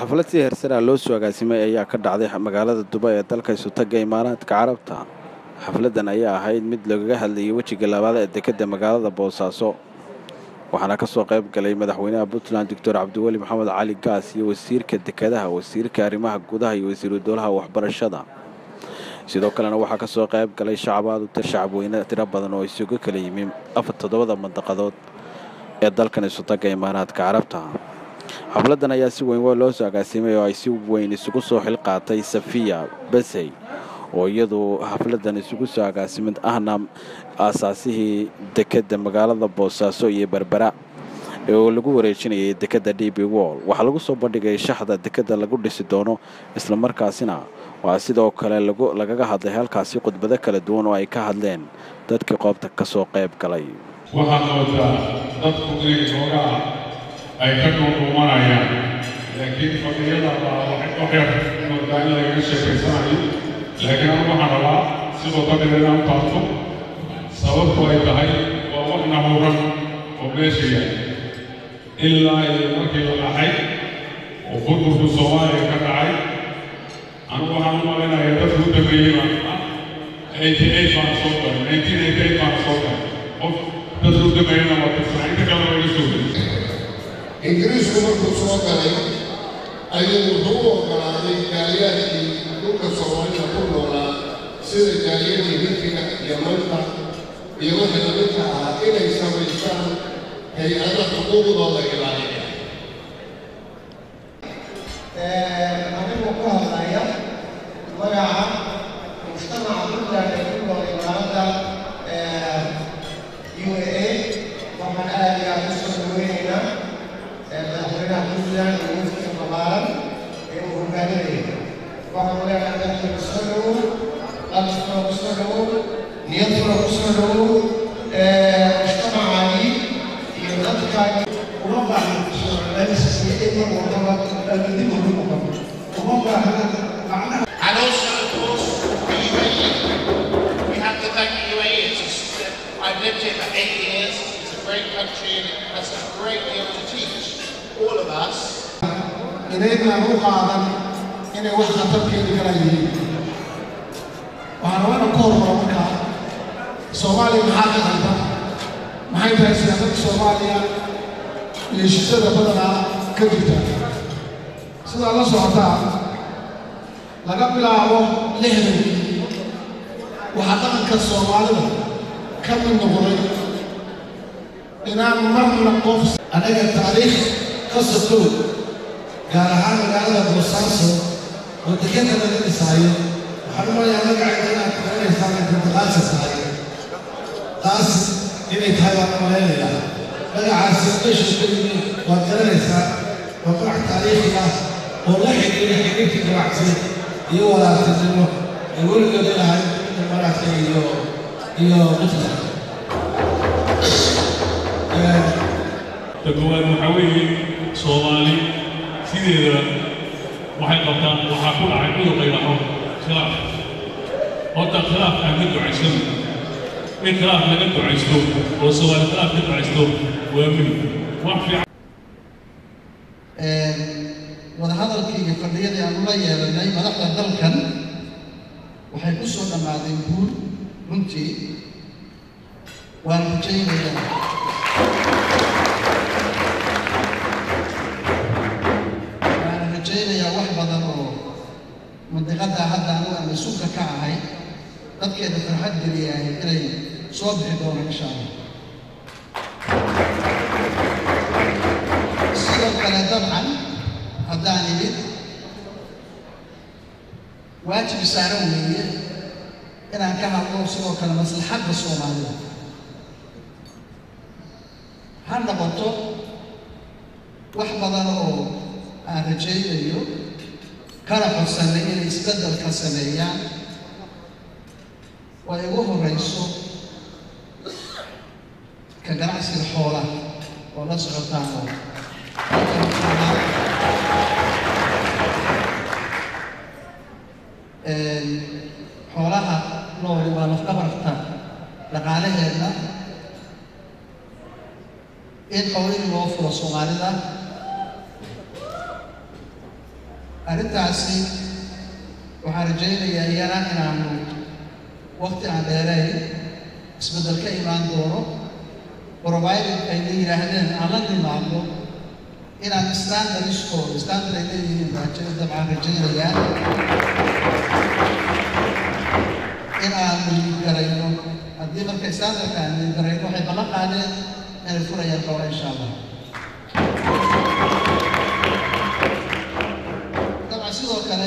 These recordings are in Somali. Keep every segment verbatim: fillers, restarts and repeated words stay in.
xaflad si heersara loo soo agaasimay ayaa ka dhacday magaalada Dubai ee dalka Sultanka Imaaraadka Carabta. xafladan ayaa ahayd mid lagaga hadlayay wajiga labaad ee dekedda magaalada Boosaaso, waxaana ka soo qayb galay madaxweynaha Puntland Doctor Cabdiweli Maxamed Cali Gaas iyo wasiirka dekedaha, wasiirka arrimaha gudaha iyo wasiirka dowladda waxbarashada. sidoo kalena waxaa ka soo qayb galay shacabad u shacabweyne tiro badan oo isugu kala yimid afar toddobada mandaqadood ee dalkan Sultanka Imaaraadka Carabta. xafladan ayaa si weyn loo soo agaasimay oo ay si weyn isugu soo xilqaatay Safiya Basay oo iyadu xafladan isugu soo agaasimid ahna aasaasihii dekedda magaalada Boosaaso iyo Berbera oo lagu wareejinayay dekedda D P World. waxaa lagu soo bandhigay shaxda dekedda lagu dhisi doono, isla markaasina waa sidoo kale lagu lagaga hadlay halkaasi khudbado kala duwan oo ay ka hadleen dadkii qoobta ka soo qayb galay. waxaa moodaa dadku inay joogaan ay ka dhuumanayaan, laakiin fadhiyada wax yar moodaa in lagaga sheekaysanayo. laakiin anu waxaan rabaa sidoo kale inaan taabto sababtu ay tahay waa wax nahuuran oo meesha yahay ilaa iyo markii la dhacay oo burburku Soomaaliya ka dhacay. anu waxaan u maleynayaa dadku u dambeeyey baan eighty eight baan soo galay nineteen eighty eight baan soo galay qof dadku u dambeeyana waa tirsanaa inta kale waa iga soo gelay. ingiriisku markuu soo galay ayuu wuxuu u ogolaaday gaaliyaadkii dhulka Soomaalida ku noolaa sida gaaliyadii Hindiga iyo Malta iyo wixii lamidka ahaa inay samaystaan hay-ada xuquuqdooda ilaaliya. anigu ku hadlaya magaca mujtamaca Puntland ee ku nool imaaradda U A E waxaan aad iyo aad u soo dhaweynaynaa madaxweynaha Puntland iyo wasiirka ballaaran ee uu hogaaminayo. waxaan leenahay dadka ku soo dhawow, qalbkuna ku soo dhawow, niyadkuna ku soo dhawow. mujtamacani iyo dadkaani uma baahna soo celcelis iyo in mar walbaba dib ugu noqon uma baahna macnaha. And also, of course, the U A E. We have to thank the U A E. It's a, I've lived here for eight years. It's a great country and it has a great deal to teach all of us. إننا نقعد إن واحد تبكي لكرايه. وأنا وأنا كور مرمكا Soomaaliya maxaa ka qaldan maxay tahay siyaasadda Soomaaliya iyo shaqada badanaa ka jirta sidaa la socotaa laga bilaabo lixdankii waxaa dhaqanka Soomaalida ka mid noqday inaan marna qof anaga taariikh ka socow gaar ahaan magaalada Boosaaso oo dekedda laga dhisaayo waxaan u maleynayaa magaceeda inaad garanaysaan intiqaadsa tahay taas inay tahay waan maleynayaa magacaasi meesha ka yimid waad garanaysaa waa magac taariikhi ah oo la xidhiidha xidhiidhka ganacsi iyo walaaltinimo ee weligeed lahayd Imaaraadka iyo iyo Puntland. dadweyne waxaa weeye Soomaali sideeda waxay qabtaan waxaa ku dhacay cudur qaybaho khilaaf. horta khilaaf aan ka ducaysan in khilaaf laga ducaysto oo Soomaali khilaaf ka ducaysto waa muhiim wax fiican. wadahadalkii iyo fadhiyadii aan ula yeelanay madaxda dalkan waxay ku soo dhammaadeen guul runtii waan rajaynayaa waan rajaynayaa wax badan oo mandiqada hadda anigu aan mas-uulka ka ahay dadkeeda farxad geliyahay inay soo bixi doonaan insha Allah. sidoo kale dabcan haddaan idin waajib saaran weeye inaan ka hadlo sidoo kale maslaxadda Soomaalida ha noqoto wax badan oo aan rajaynayo kana codsanay inay isbeddel ka sameeyaan oo ay ugu horeyso ka ganacsiga xoolaha oo la socotaan oo xoolaha nool waa lafdhabarta dhaqaalaheedna in xoolihii loo furo Soomaalida arrintaasi waxaan rajaynayaa iyana inaanu waqti aan dheeray isbeddel ka imaan doono provided ay la yidhaahdeen aan la nimaadno inaan standardiskooda standard ay leeyihiin baajo dabcan rajaynayaa in aan garayno haddii marka standardka aan garayno waxay ballan qaadeen inay furayaan doona insha allah dabcan sidoo kale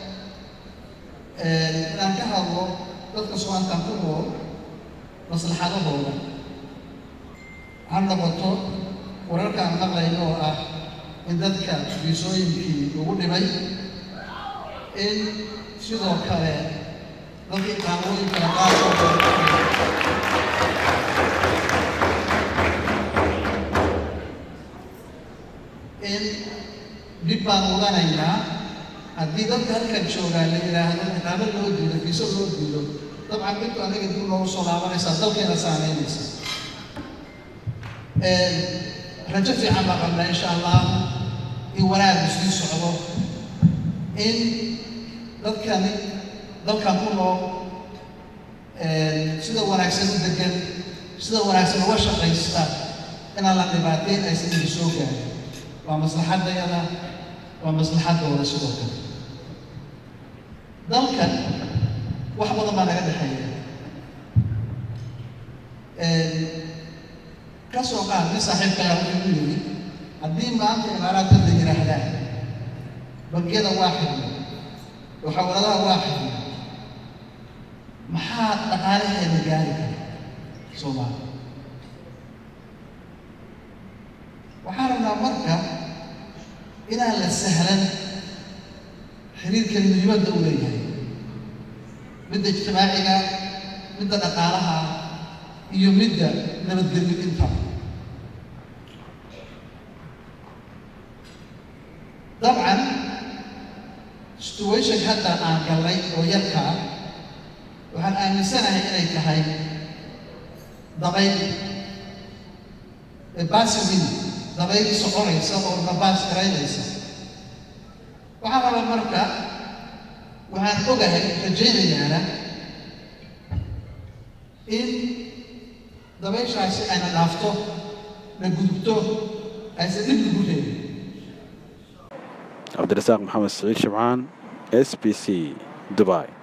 inaan ka hadlo dadka Soomaaliyeed ku nool maslaxadahooda ha noqoto wararkaan maqlayno oo ah in dadka fiisooyinkii ugu dhimay in sidoo kale dadkii qaamooyinka qaarkood in dib baan oganaynaa haddii dadka halkan joogaa la yidhaahdo ciqaabo loo diido fiiso loo diido dabcan midku aniga dib loogu soo laabanaysaa dalkeena saamaynaysa rajo fiican baa qabnaa insha allah in wanaagu sii socdo in dadkani dalkan ku nool sida wanaagsan u degan sida wanaagsan uga shaqaysta inaan la dhibaateyn aysan idin soo gaarin waa maslaxadayada waa maslaxadooda sidoo kale dalkan wax badan baa naga dhexeeya ka soo qaad nin saaxiibkaya wuxuu ku yidhi haddii maanta imaaraadka la yidhaahdaan bangiyada waa xidhna waxawaladaha waa xidhna maxaa dhaqaalaheena gaari kara Soomaaliya waxaan rabnaa marka inaan la sahlan xiriirkan muhiimadda u leeyahay midda ijtimaaciga midda dhaqaalaha iyo midda nabadgelyo inta dabcan situation hadda aan galnay oo yarka ah waxaan aaminsanahay inay tahay dabayl baasimin dabayl soconaysa oo nabaas garaynaysa waxaan rabaa marka waxaan ogahay rajaynayaana in dabayshaasi ayna dhaafto na gudubto aysan dhib ugu reebin cabdirasaaq maxamed siciid shibcaan S B C Dubai